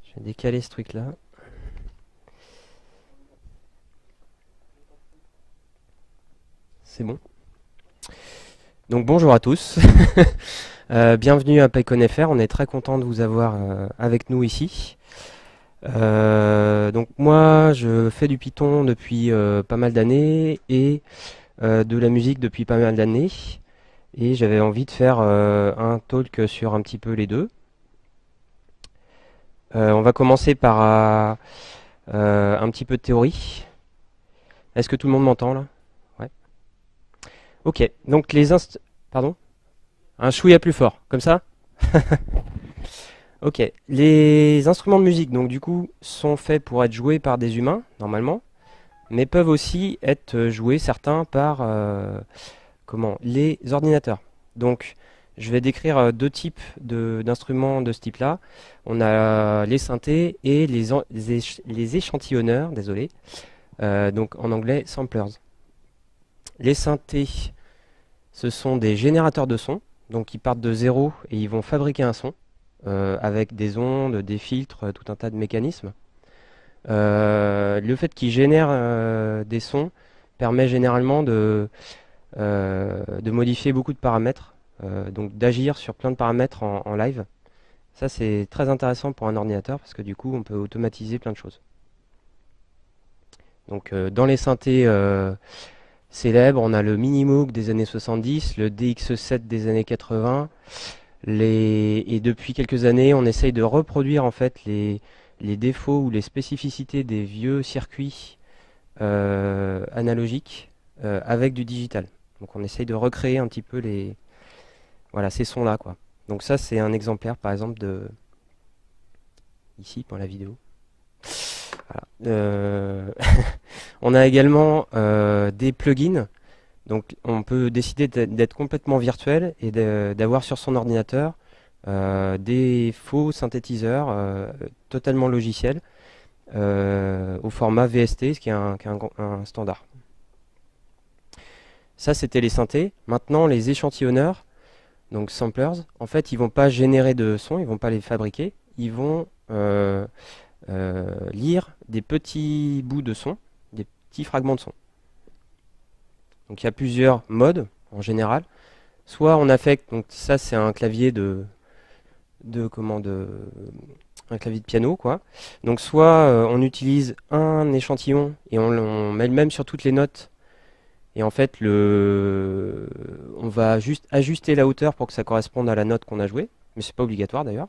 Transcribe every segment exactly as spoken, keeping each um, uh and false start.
Je vais décaler ce truc là. C'est bon. Donc bonjour à tous. Euh, bienvenue à PyCon F R. On est très content de vous avoir euh, avec nous ici. Euh, donc moi je fais du Python depuis euh, pas mal d'années et euh, de la musique depuis pas mal d'années. Et j'avais envie de faire euh, un talk sur un petit peu les deux. Euh, on va commencer par euh, un petit peu de théorie. Est-ce que tout le monde m'entend là? Ouais. Ok. Donc les inst... Pardon? Un chouïa plus fort, comme ça? Ok. Les instruments de musique, donc du coup, sont faits pour être joués par des humains, normalement, mais peuvent aussi être joués, certains, par euh, comment, les ordinateurs. Donc, je vais décrire euh, deux types de- d'instruments de ce type-là. On a les synthés et les, en- les éch- les échantillonneurs, désolé, euh, donc en anglais samplers. Les synthés, ce sont des générateurs de son, donc ils partent de zéro et ils vont fabriquer un son euh, avec des ondes, des filtres, tout un tas de mécanismes. Euh, le fait qu'ils génèrent euh, des sons permet généralement de, euh, de modifier beaucoup de paramètres, euh, donc d'agir sur plein de paramètres en, en live. Ça c'est très intéressant pour un ordinateur parce que du coup on peut automatiser plein de choses. Donc euh, dans les synthés euh, célèbres, on a le Minimoog des années soixante-dix, le D X sept des années quatre-vingts. Les... Et depuis quelques années, on essaye de reproduire en fait les, les défauts ou les spécificités des vieux circuits euh, analogiques euh, avec du digital. Donc on essaye de recréer un petit peu les, voilà, ces sons-là, quoi. Donc ça, c'est un exemplaire, par exemple, de ici pour la vidéo. Voilà. Euh, On a également euh, des plugins. Donc on peut décider d'être d'être complètement virtuel et de- d'avoir sur son ordinateur euh, des faux synthétiseurs euh, totalement logiciels euh, au format V S T, ce qui est un, qui est un gr- un standard. Ça, c'était les synthés. Maintenant, les échantillonneurs, donc samplers, en fait, ils vont pas générer de son, ils vont pas les fabriquer, ils vont euh, euh, lire des petits bouts de son, des petits fragments de son. Donc il y a plusieurs modes en général. Soit on affecte, donc ça c'est un clavier de, de comment de, un clavier de piano quoi. Donc soit euh, on utilise un échantillon et on, on met le même sur toutes les notes et en fait le, on va juste ajuster la hauteur pour que ça corresponde à la note qu'on a jouée, mais c'est pas obligatoire d'ailleurs.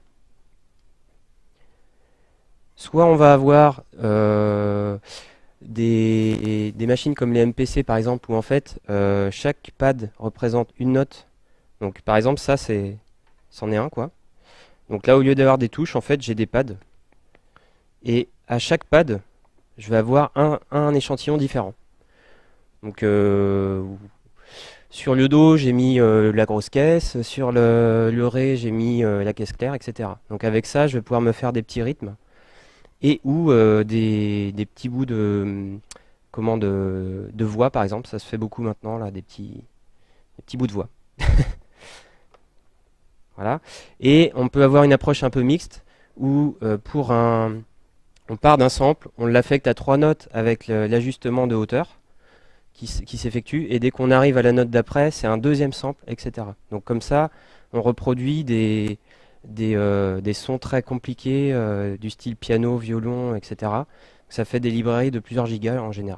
Soit on va avoir euh, des, des machines comme les M P C par exemple où en fait euh, chaque pad représente une note. Donc par exemple ça c'est c'en est un quoi. Donc là au lieu d'avoir des touches en fait j'ai des pads et à chaque pad je vais avoir un, un échantillon différent. Donc euh, sur le dos j'ai mis euh, la grosse caisse, sur le, le ré j'ai mis euh, la caisse claire, et cetera. Donc avec ça je vais pouvoir me faire des petits rythmes et ou euh, des, des petits bouts de comment de, de voix par exemple, ça se fait beaucoup maintenant là, des petits, des petits bouts de voix. Voilà. Et on peut avoir une approche un peu mixte où euh, pour un, on part d'un sample, on l'affecte à trois notes avec le- l'ajustement de hauteur qui, s- qui s'effectue, et dès qu'on arrive à la note d'après, c'est un deuxième sample, et cetera. Donc comme ça, on reproduit des, des, euh, des sons très compliqués euh, du style piano, violon, et cetera. Ça fait des librairies de plusieurs gigas en général.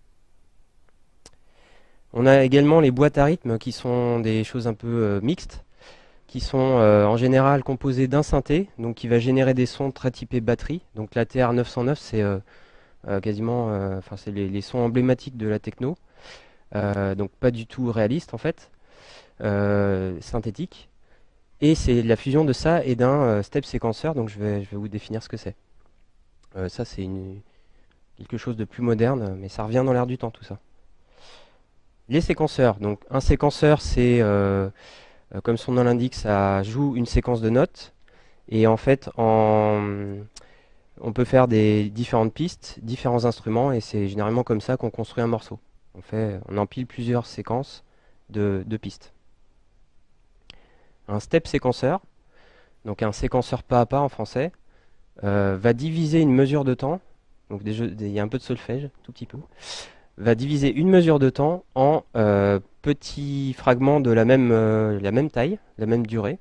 On a également les boîtes à rythme qui sont des choses un peu euh, mixtes, qui sont euh, en général composées d'un synthé, donc qui va générer des sons très typés batterie. Donc la T R neuf cent neuf, c'est euh, euh, quasiment, euh, enfin c'est les, les sons emblématiques de la techno, euh, donc pas du tout réaliste en fait, euh, synthétique. Et c'est la fusion de ça et d'un euh, step séquenceur, donc je vais, je vais vous définir ce que c'est. Euh, ça c'est une- quelque chose de plus moderne, mais ça revient dans l'air du temps tout ça. Les séquenceurs, donc un séquenceur c'est, euh, euh, comme son nom l'indique, ça joue une séquence de notes. Et en fait, en, on peut faire des différentes pistes, différents instruments, et c'est généralement comme ça qu'on construit un morceau. On fait, on empile plusieurs séquences de, de pistes. Un step séquenceur, donc un séquenceur pas à pas en français, euh, va diviser une mesure de temps, donc des jeux- des- il y a un peu de solfège, tout petit peu, va diviser une mesure de temps en euh, petits fragments de la même, euh, la même taille, la même durée.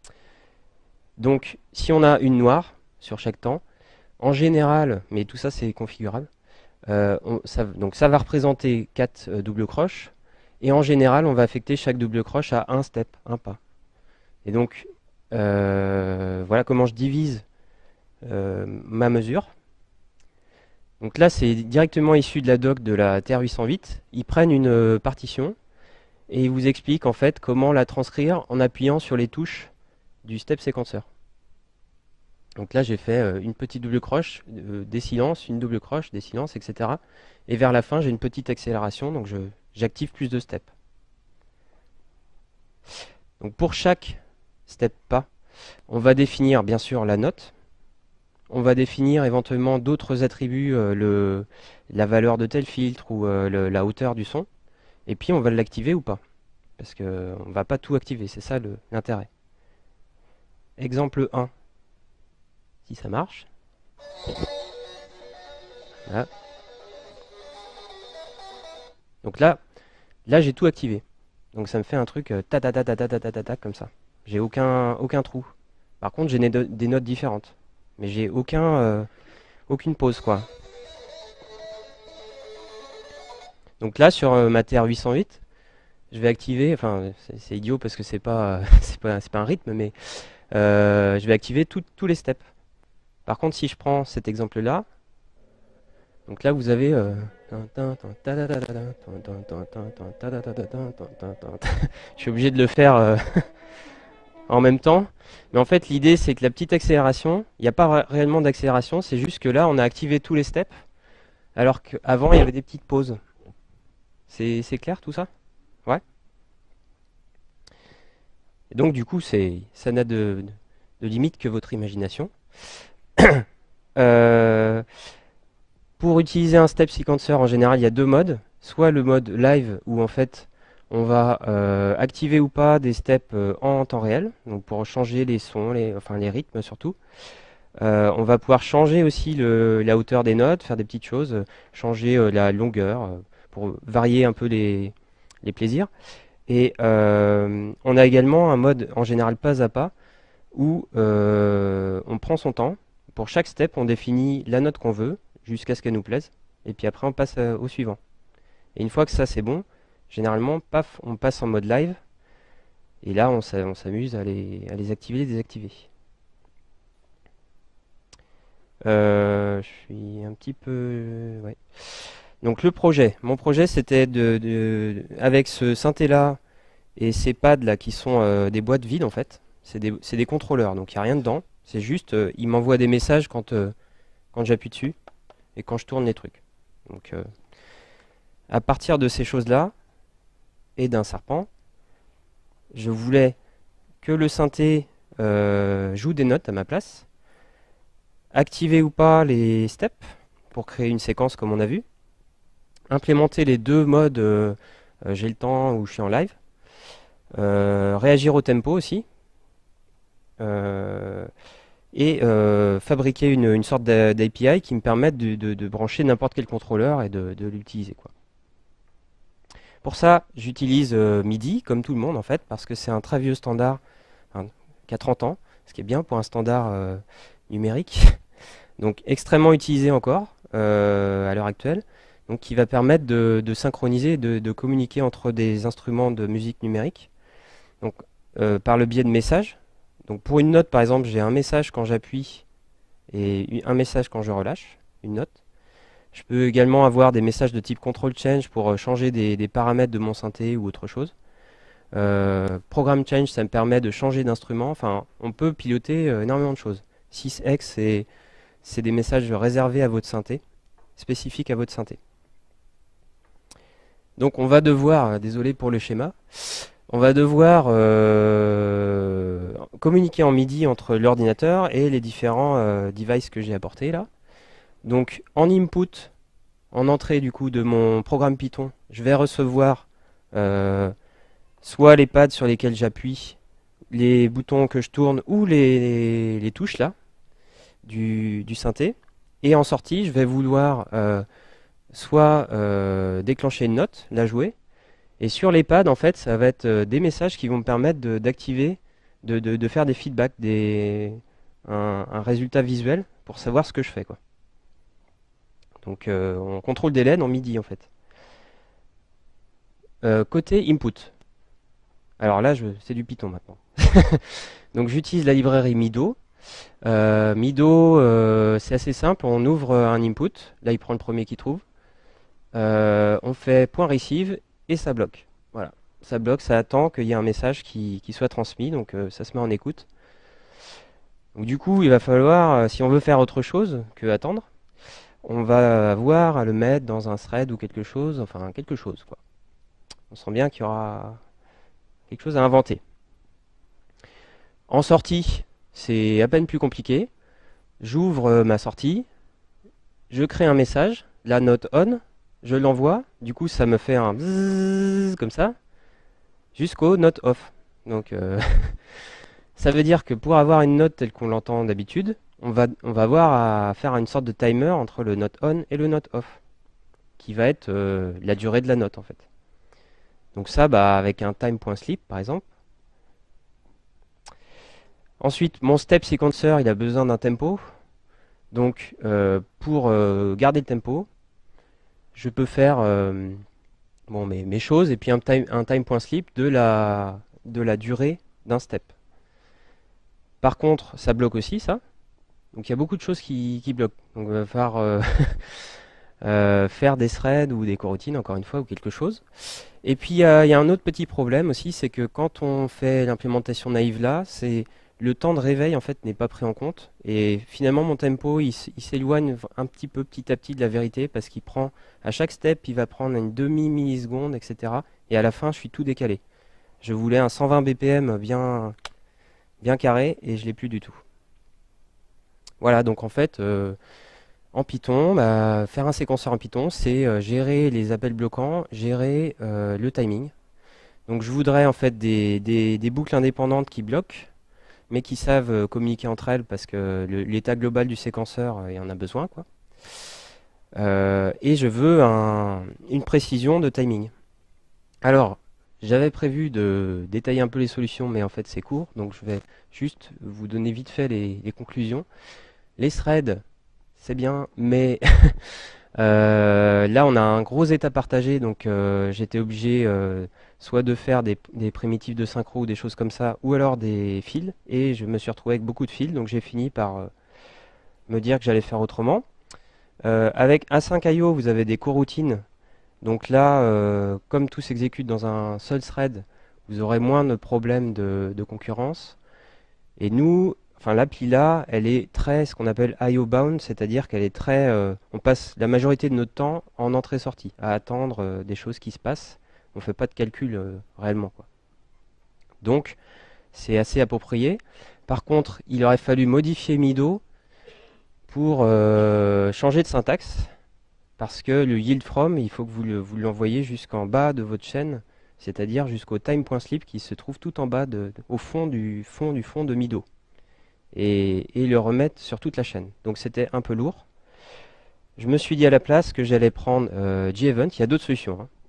Donc si on a une noire sur chaque temps, en général, mais tout ça c'est configurable, euh, on- ça, donc ça va représenter quatre euh, doubles croches, et en général on va affecter chaque double croche à un step, un pas. Et donc euh, voilà comment je divise euh, ma mesure. Donc là c'est directement issu de la doc de la T R huit cent huit. Ils prennent une euh, partition et ils vous expliquent en fait comment la transcrire en appuyant sur les touches du step séquenceur. Donc là j'ai fait euh, une petite double croche, euh, des silences, une double croche, des silences, et cetera. Et vers la fin j'ai une petite accélération, donc je, j'active plus de steps. Donc pour chaque step pas, on va définir bien sûr la note. On va définir éventuellement d'autres attributs, euh, le, la valeur de tel filtre ou euh, le- la hauteur du son. Et puis on va l'activer ou pas. Parce qu'on ne va pas tout activer, c'est ça le- l'intérêt. Exemple un, si ça marche. Voilà. Donc là, là j'ai tout activé. Donc ça me fait un truc euh, ta ta ta ta ta ta ta ta ta comme ça. J'ai aucun, aucun trou. Par contre j'ai des, no- des notes différentes. Mais j'ai aucun, euh, aucune pause quoi. Donc là sur euh, ma T R huit cent huit, je vais activer, enfin c'est c'est idiot parce que c'est pas, c'est pas, c'est pas un rythme, mais euh, je vais activer tout- tous les steps. Par contre si je prends cet exemple là, donc là vous avez euh, je suis obligé de le faire euh, en même temps. Mais en fait l'idée c'est que la petite accélération, il n'y a pas réellement d'accélération, c'est juste que là on a activé tous les steps, alors qu'avant il y avait des petites pauses. C'est c'est clair tout ça? Ouais. Et donc du coup c'est ça n'a de, de limite que votre imagination. Euh, pour utiliser un step sequencer, en général, il y a deux modes. Soit le mode live, où en fait, on va euh, activer ou pas des steps euh, en temps réel, donc pour changer les sons, les, enfin les rythmes surtout. Euh, on va pouvoir changer aussi le- la hauteur des notes, faire des petites choses, euh, changer euh, la longueur, euh, pour varier un peu les, les plaisirs. Et euh, on a également un mode en général pas à pas, où euh, on prend son temps. Pour chaque step, on définit la note qu'on veut, jusqu'à ce qu'elle nous plaise, et puis après on passe euh, au suivant. Et une fois que ça c'est bon, généralement, paf, on passe en mode live, et là on s'a- on s'amuse à les, à les activer et les désactiver. Euh, je suis un petit peu... Ouais. Donc le projet, mon projet c'était de, de- avec ce synthé là et ces pads là qui sont euh, des boîtes vides en fait, c'est des, c'est des contrôleurs, donc il n'y a rien dedans, c'est juste, euh, il m'envoie des messages quand, euh, quand j'appuie dessus et quand je tourne les trucs. Donc euh, à partir de ces choses-là et d'un serpent, je voulais que le synthé euh, joue des notes à ma place, activer ou pas les steps pour créer une séquence comme on a vu, implémenter les deux modes euh, euh, j'ai le temps ou je suis en live, euh, réagir au tempo aussi, euh, et euh, fabriquer une, une sorte d'A P I qui me permette de, de- de brancher n'importe quel contrôleur et de, de l'utiliser, quoi. Pour ça, j'utilise euh, MIDI, comme tout le monde en fait, parce que c'est un très vieux standard, hein, qui a trente ans, ce qui est bien pour un standard euh, numérique, donc extrêmement utilisé encore euh, à l'heure actuelle, donc qui va permettre de, de synchroniser, de, de communiquer entre des instruments de musique numérique, donc euh, par le biais de messages. Donc pour une note, par exemple, j'ai un message quand j'appuie et un message quand je relâche une note. Je peux également avoir des messages de type control change pour euh, changer des, des paramètres de mon synthé ou autre chose. Euh, program change, ça me permet de changer d'instrument. Enfin, on peut piloter euh, énormément de choses. six x, c'est c'est des messages réservés à votre synthé, spécifiques à votre synthé. Donc on va devoir, euh, désolé pour le schéma, on va devoir euh, communiquer en MIDI entre l'ordinateur et les différents euh, devices que j'ai apportés là. Donc en input, en entrée du coup de mon programme Python, je vais recevoir euh, soit les pads sur lesquels j'appuie, les boutons que je tourne ou les, les, les touches là. du, du synthé. Et en sortie, je vais vouloir euh, soit euh, déclencher une note, la jouer. Et sur les pads, en fait, ça va être euh, des messages qui vont me permettre de- d'activer, de, de, de faire des feedbacks, des, un, un résultat visuel pour savoir ce que je fais, quoi. Donc euh, on contrôle des L E D en MIDI en fait. Euh, côté input. Alors là, je- c'est du Python maintenant. Donc j'utilise la librairie Mido. Euh, Mido, euh, c'est assez simple. On ouvre un input. Là, il prend le premier qu'il trouve. Euh, on fait point receive et ça bloque. Voilà. Ça bloque, ça attend qu'il y ait un message qui, qui soit transmis. Donc euh, ça se met en écoute. Donc du coup, il va falloir, euh, si on veut faire autre chose que attendre, on va avoir à le mettre dans un thread ou quelque chose. Enfin, quelque chose quoi. On sent bien qu'il y aura quelque chose à inventer. En sortie, c'est à peine plus compliqué. J'ouvre euh, ma sortie, je crée un message, la note on, je l'envoie, du coup ça me fait un bzzz comme ça, jusqu'au note off. Donc euh, ça veut dire que pour avoir une note telle qu'on l'entend d'habitude, on va, on va avoir à faire une sorte de timer entre le note on et le note off, qui va être euh, la durée de la note en fait. Donc ça, bah, avec un time.sleep par exemple. Ensuite, mon step sequencer, il a besoin d'un tempo. Donc, euh, pour euh, garder le tempo, je peux faire euh, bon, mes, mes choses et puis un time, un time.sleep de la, de la durée d'un step. Par contre, ça bloque aussi ça. Donc, il y a beaucoup de choses qui, qui bloquent. Donc, il va falloir euh, euh, faire des threads ou des coroutines, encore une fois, ou quelque chose. Et puis, il y a, il y a un autre petit problème aussi, c'est que quand on fait l'implémentation naïve là, c'est le temps de réveil en fait n'est pas pris en compte. Et finalement, mon tempo, il, s- il s'éloigne v- un petit peu petit à petit de la vérité parce qu'il prend, à chaque step, il va prendre une demi-milliseconde, et cetera. Et à la fin, je suis tout décalé. Je voulais un cent vingt B P M bien, bien carré et je l'ai plus du tout. Voilà, donc en fait, euh, en Python, bah, faire un séquenceur en Python, c'est euh, gérer les appels bloquants, gérer euh, le timing. Donc je voudrais en fait des, des- des boucles indépendantes qui bloquent, mais qui savent euh, communiquer entre elles parce que le- l'état global du séquenceur, euh, il en a besoin, quoi. Euh, et je veux un- une précision de timing. Alors, j'avais prévu de détailler un peu les solutions, mais en fait c'est court, donc je vais juste vous donner vite fait les, les conclusions. Les threads, c'est bien, mais Euh, là, on a un gros état partagé, donc euh, j'étais obligé euh, soit de faire des, des primitives de synchro ou des choses comme ça, ou alors des fils, et je me suis retrouvé avec beaucoup de fils, donc j'ai fini par euh, me dire que j'allais faire autrement. Euh, avec A cinq I O, vous avez des coroutines, donc là, euh, comme tout s'exécute dans un seul thread, vous aurez moins de problèmes de, de concurrence. Et nous, enfin l'appli là, elle est très ce qu'on appelle I O bound, c'est-à-dire qu'elle est très, euh, on passe la majorité de notre temps en entrée-sortie, à attendre euh, des choses qui se passent. On fait pas de calcul euh, réellement, quoi. Donc c'est assez approprié. Par contre, il aurait fallu modifier Mido pour euh, changer de syntaxe, parce que le yield from, il faut que vous le- vous l'envoyiez jusqu'en bas de votre chaîne, c'est-à-dire jusqu'au time.sleep qui se trouve tout en bas, de, de- au fond du fond du fond de Mido. Et, et le remettre sur toute la chaîne. Donc c'était un peu lourd. Je me suis dit à la place que j'allais prendre euh, G-Event. Il y a d'autres solutions, hein.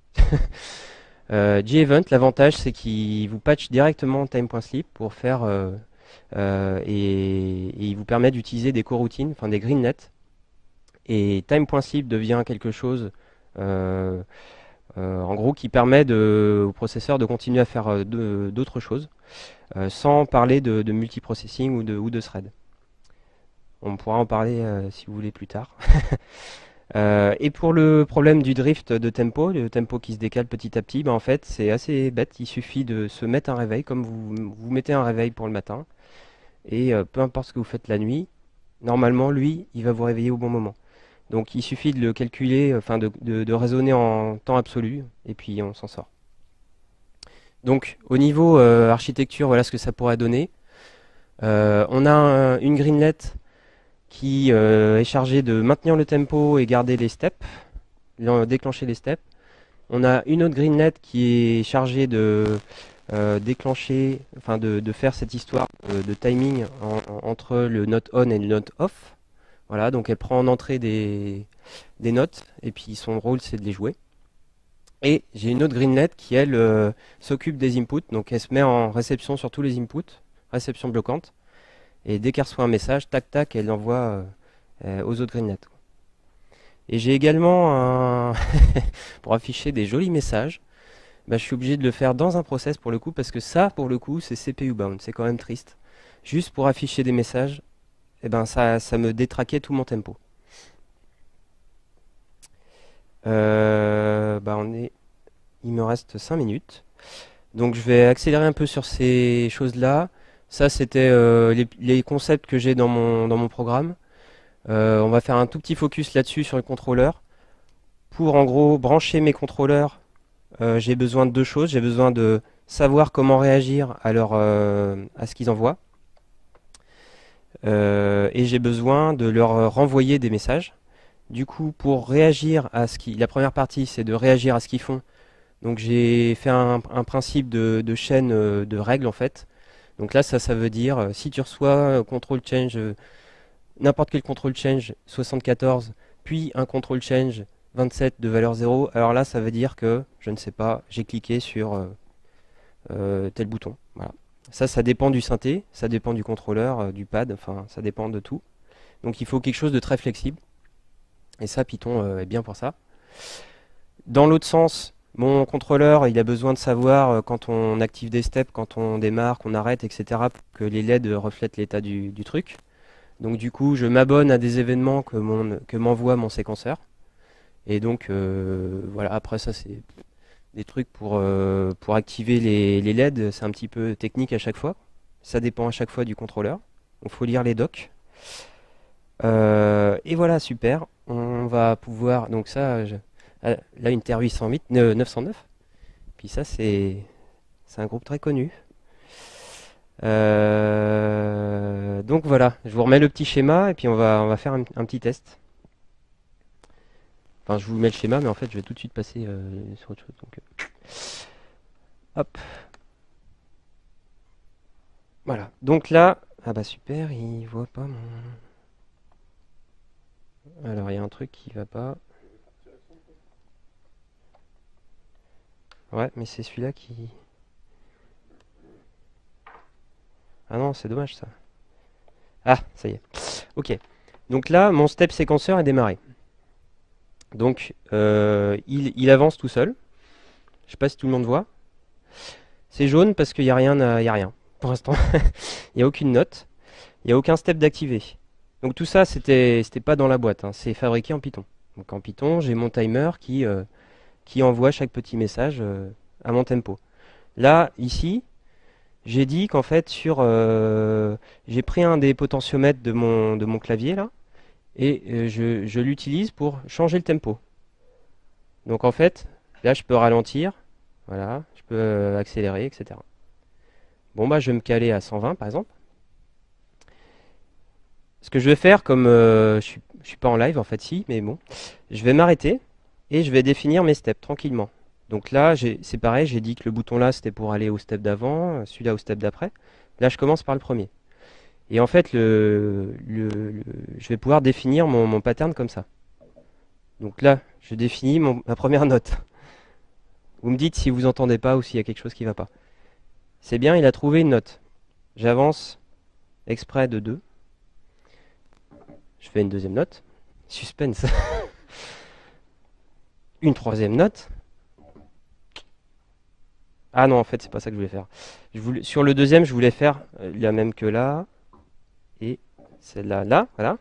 Euh, G-Event, l'avantage c'est qu'il vous patch directement time.sleep pour faire euh, euh, et, et il vous permet d'utiliser des coroutines, enfin des greenlets. Et time.sleep devient quelque chose euh, euh, en gros qui permet de, au processeur de continuer à faire euh, de- d'autres choses euh, sans parler de, de multiprocessing ou de, ou de thread. On pourra en parler euh, si vous voulez plus tard. Euh, et pour le problème du drift de tempo, le tempo qui se décale petit à petit, ben en fait c'est assez bête. Il suffit de se mettre un réveil, comme vous vous mettez un réveil pour le matin, et euh, peu importe ce que vous faites la nuit, normalement lui, il va vous réveiller au bon moment. Donc il suffit de le calculer, enfin de, de- de raisonner en temps absolu, et puis on s'en sort. Donc au niveau euh, architecture, voilà ce que ça pourrait donner. Euh, on a un- une greenlet qui euh, est chargé de maintenir le tempo et garder les steps, l'en- déclencher les steps. On a une autre greenlet qui est chargée de euh, déclencher, enfin de, de faire cette histoire de, de timing en- en- entre le note on et le note off. Voilà, donc elle prend en entrée des, des notes et puis son rôle c'est de les jouer. Et j'ai une autre greenlet qui elle euh, s'occupe des inputs, donc elle se met en réception sur tous les inputs, réception bloquante. Et dès qu'elle reçoit un message, tac tac, elle l'envoie euh, euh, aux autres greenlets. Et j'ai également un pour afficher des jolis messages. Bah, je suis obligé de le faire dans un process pour le coup, parce que ça, pour le coup, c'est C P U bound. C'est quand même triste. Juste pour afficher des messages, eh ben, ça, ça me détraquait tout mon tempo. Euh, bah, on est... Il me reste cinq minutes. Donc je vais accélérer un peu sur ces choses-là. Ça, c'était euh, les, les concepts que j'ai dans mon, dans mon programme. Euh, on va faire un tout petit focus là-dessus sur le contrôleur. Pour en gros brancher mes contrôleurs, euh, j'ai besoin de deux choses. J'ai besoin de savoir comment réagir à, leur, euh, à ce qu'ils envoient. Euh, et j'ai besoin de leur renvoyer des messages. Du coup, pour réagir à ce qui... La première partie, c'est de réagir à ce qu'ils font. Donc j'ai fait un, un principe de, de chaîne euh, de règles en fait. Donc là, ça, ça veut dire euh, si tu reçois euh, control change, euh, n'importe quel control change soixante-quatorze, puis un control change vingt-sept de valeur zéro, alors là, ça veut dire que, je ne sais pas, j'ai cliqué sur euh, euh, tel bouton. Voilà. Ça, ça dépend du synthé, ça dépend du contrôleur, euh, du pad, enfin, ça dépend de tout. Donc il faut quelque chose de très flexible. Et ça, Python euh, est bien pour ça. Dans l'autre sens, mon contrôleur, il a besoin de savoir euh, quand on active des steps, quand on démarre, qu'on arrête, et cetera, pour que les L E D reflètent l'état du, du truc. Donc du coup, je m'abonne à des événements que mon- que m'envoie mon séquenceur. Et donc, euh, voilà, après ça, c'est des trucs pour, euh, pour activer les, les L E D. C'est un petit peu technique à chaque fois. Ça dépend à chaque fois du contrôleur. Donc, il faut lire les docs. Euh, et voilà, super. On va pouvoir... Donc ça, je- ah, là, une Terre huit cent huit, euh, neuf cent neuf. Puis ça, c'est c'est un groupe très connu. Euh, donc voilà, je vous remets le petit schéma et puis on va, on va faire un, un petit test. Enfin, je vous mets le schéma, mais en fait, je vais tout de suite passer euh, sur autre chose. Donc, euh, hop, voilà. Donc là, ah bah super, il voit pas mon... Alors, il y a un truc qui va pas. Ouais, mais c'est celui-là qui... Ah non, c'est dommage ça. Ah, ça y est. Ok. Donc là, mon step séquenceur est démarré. Donc, euh, il, il avance tout seul. Je sais pas si tout le monde voit. C'est jaune parce qu'il n'y a rien, à- il y a rien. Pour l'instant, il n'y a aucune note. Il n'y a aucun step d'activer. Donc tout ça, c'était, c'était pas dans la boîte, hein. C'est fabriqué en Python. Donc en Python, j'ai mon timer qui, euh, qui envoie chaque petit message euh, à mon tempo. Là, ici, j'ai dit qu'en fait, sur, euh, j'ai pris un des potentiomètres de mon, de mon clavier là, et euh, je, je l'utilise pour changer le tempo. Donc en fait, là, je peux ralentir, voilà, je peux euh, accélérer, et cetera. Bon bah, je vais me caler à cent vingt par exemple. Ce que je vais faire, comme euh, je suis, je suis pas en live en fait, si, mais bon, je vais m'arrêter et je vais définir mes steps tranquillement. Donc là, j'ai- c'est pareil, j'ai dit que le bouton là c'était pour aller au step d'avant, celui-là au step d'après. Là, je commence par le premier. Et en fait, le, le- le- je vais pouvoir définir mon, mon pattern comme ça. Donc là, je définis mon- ma première note. Vous me dites si vous entendez pas ou s'il y a quelque chose qui va pas. C'est bien, il a trouvé une note. J'avance exprès de deux. Je fais une deuxième note. Suspense. Une troisième note. Ah non, en fait, c'est pas ça que je voulais faire. Je voulais, sur le deuxième, je voulais faire euh, la même que là. Et celle-là, là, voilà.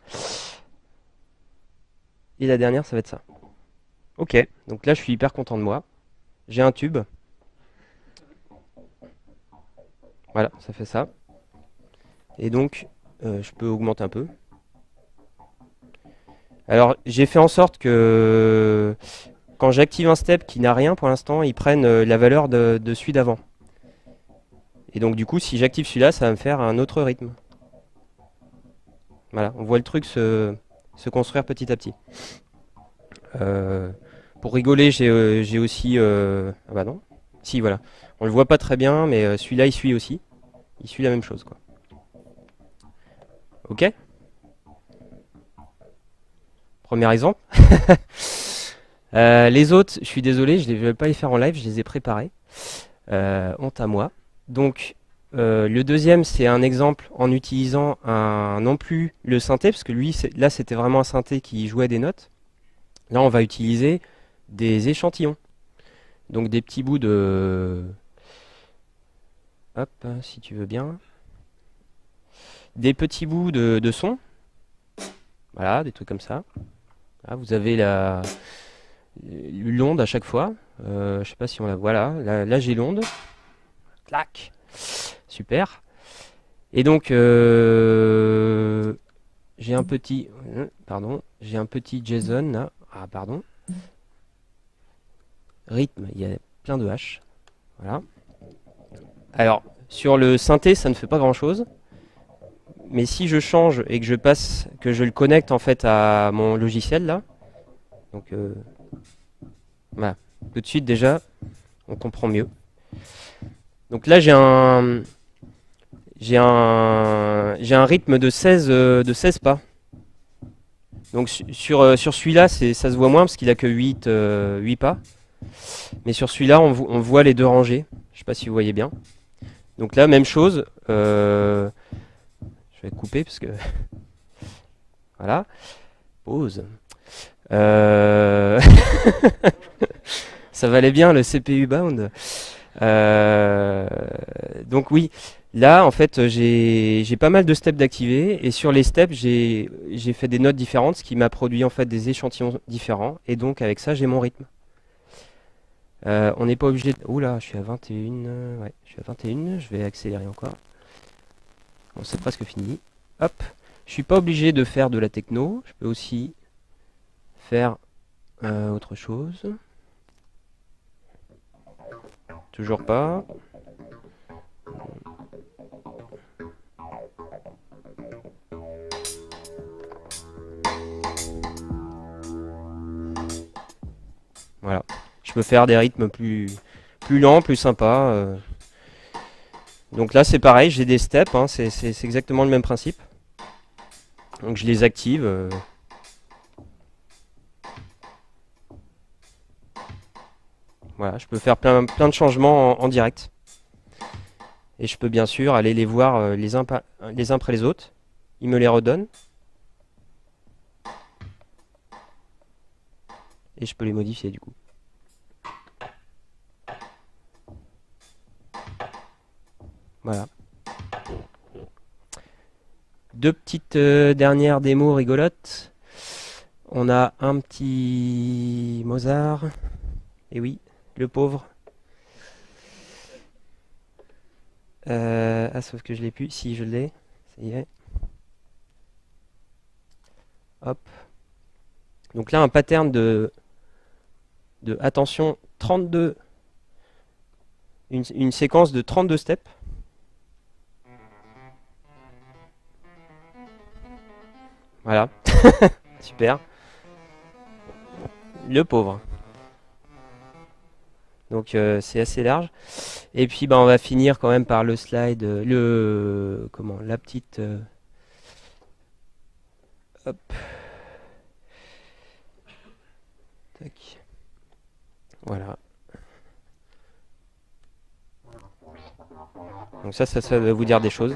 Et la dernière, ça va être ça. Ok, donc là, je suis hyper content de moi. J'ai un tube. Voilà, ça fait ça. Et donc, euh, je peux augmenter un peu. Alors, j'ai fait en sorte que quand j'active un step qui n'a rien pour l'instant, il prenne euh, la valeur de, de celui d'avant. Et donc, du coup, si j'active celui-là, ça va me faire un autre rythme. Voilà, on voit le truc se, se construire petit à petit. Euh, pour rigoler, j'ai euh, j'ai aussi... euh, Ah bah non. petit, voilà. On le voit pas très bien, mais euh, celui-là, il suit aussi. Il suit la même chose, quoi. Ok? Premier exemple. Euh, les autres, je suis désolé, je ne vais pas les faire en live, je les ai préparés. Euh, honte à moi. Donc, euh, le deuxième, c'est un exemple en utilisant un, non plus le synthé, parce que lui, là, c'était vraiment un synthé qui jouait des notes. Là, on va utiliser des échantillons. Donc, des petits bouts de... Hop, si tu veux bien. Des petits bouts de, de son. Voilà, des trucs comme ça. Là, vous avez la... l'onde à chaque fois. Euh, je sais pas si on la voit là. Là, là j'ai l'onde. Clac. Super. Et donc euh, j'ai un petit, pardon, j'ai un petit JSON là. Ah pardon. Rythme, il y a plein de H. Voilà. Alors sur le synthé, ça ne fait pas grand chose. Mais si je change et que je passe, que je le connecte en fait à mon logiciel là, donc euh, voilà, tout de suite déjà, on comprend mieux. Donc là j'ai un j'ai un j'ai un rythme de seize euh, de seize pas. Donc su- sur euh, sur celui-là, c'est ça se voit moins parce qu'il a que huit euh, huit pas. Mais sur celui-là, on, vo- on voit les deux rangées. Je sais pas si vous voyez bien. Donc là, même chose. euh, je vais couper parce que voilà. Pause. Euh, ça valait bien le C P U bound. Euh, Donc oui, là en fait j'ai j'ai pas mal de steps d'activer et sur les steps j'ai j'ai fait des notes différentes, ce qui m'a produit en fait des échantillons différents et donc avec ça j'ai mon rythme. Euh, on n'est pas obligé de... Oula, je suis à vingt et une, euh, ouais, je suis à vingt et une, je vais accélérer encore. Bon, c'est presque fini. Hop, je suis pas obligé de faire de la techno, je peux aussi faire euh, autre chose. Toujours pas. Voilà. Je peux faire des rythmes plus, plus lents, plus sympas. euh. Donc là, c'est pareil, j'ai des steps, hein, c'est c'est- c'est exactement le même principe. Donc je les active. euh. Voilà, je peux faire plein, plein de changements en, en direct. Et je peux bien sûr aller les voir euh, les uns, pa- les uns après les autres. Il me les redonne. Et je peux les modifier du coup. Voilà. Deux petites euh, dernières démos rigolotes. On a un petit Mozart. Et oui, le pauvre. Euh, ah, sauf que je l'ai plus. Si, je l'ai. Ça y est. Hop. Donc là, un pattern de, de attention, trente-deux. Une, une séquence de trente-deux steps. Voilà. Super. Le pauvre. Donc euh, c'est assez large. Et puis bah, on va finir quand même par le slide, euh, le comment, la petite. euh, hop. Tac. Voilà. Donc ça, ça, ça va vous dire des choses.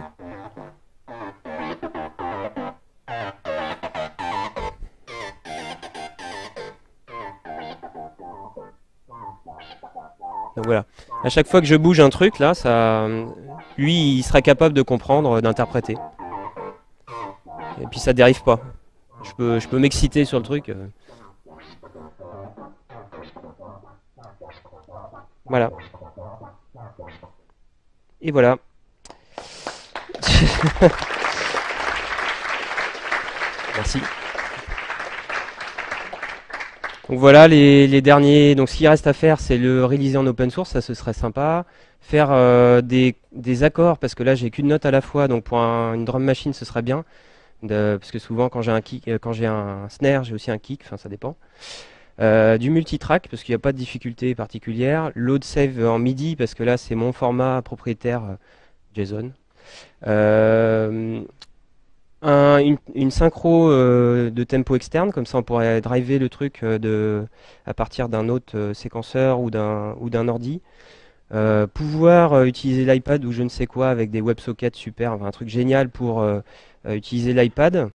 Donc voilà. À chaque fois que je bouge un truc, là, ça, lui, il sera capable de comprendre, d'interpréter. Et puis ça dérive pas. Je peux, je peux m'exciter sur le truc. euh. Voilà. Et voilà. Merci. Donc voilà les, les derniers. Donc ce qu'il reste à faire, c'est le réaliser en open source, ça ce serait sympa. Faire euh, des, des accords, parce que là j'ai qu'une note à la fois, donc pour un- une drum machine ce serait bien. De- parce que souvent quand j'ai un kick, euh, quand j'ai un snare, j'ai aussi un kick, enfin ça dépend. Euh, du multitrack parce qu'il n'y a pas de difficulté particulière. Load save en MIDI parce que là c'est mon format propriétaire euh, JSON. Euh, un- une, une synchro euh, de tempo externe, comme ça on pourrait driver le truc euh, de, à partir d'un autre euh, séquenceur ou d'un ou d'un ordi. Euh, pouvoir euh, utiliser l'iPad ou je ne sais quoi avec des WebSockets super, enfin, un truc génial pour euh, euh, utiliser l'iPad.